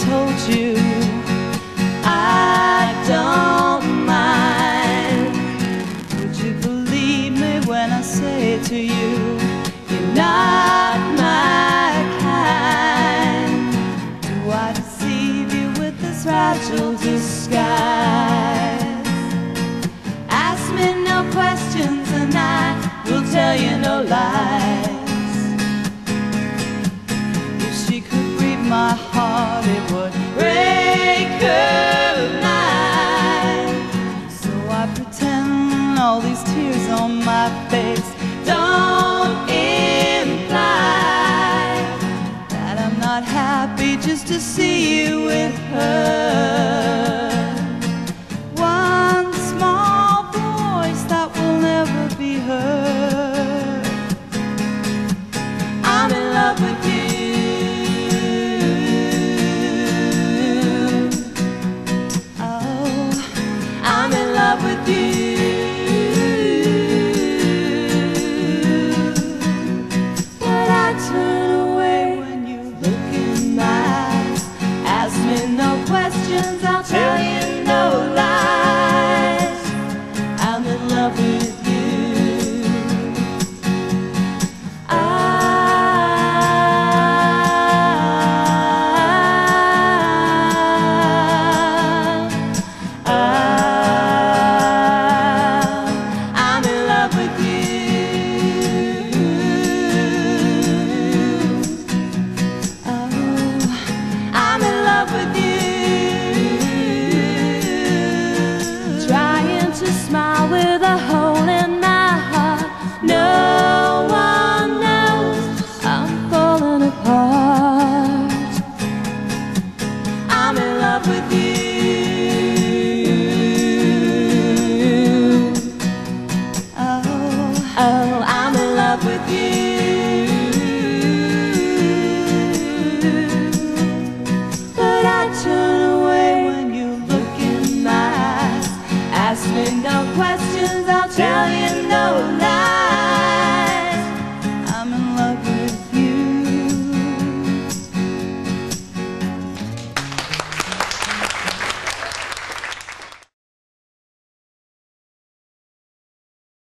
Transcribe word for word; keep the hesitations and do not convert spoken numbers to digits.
told you I don't mind. Would you believe me when I say to you, you're not my kind? Do I deceive you with this fragile disguise? Ask me no questions and I will tell you no lies.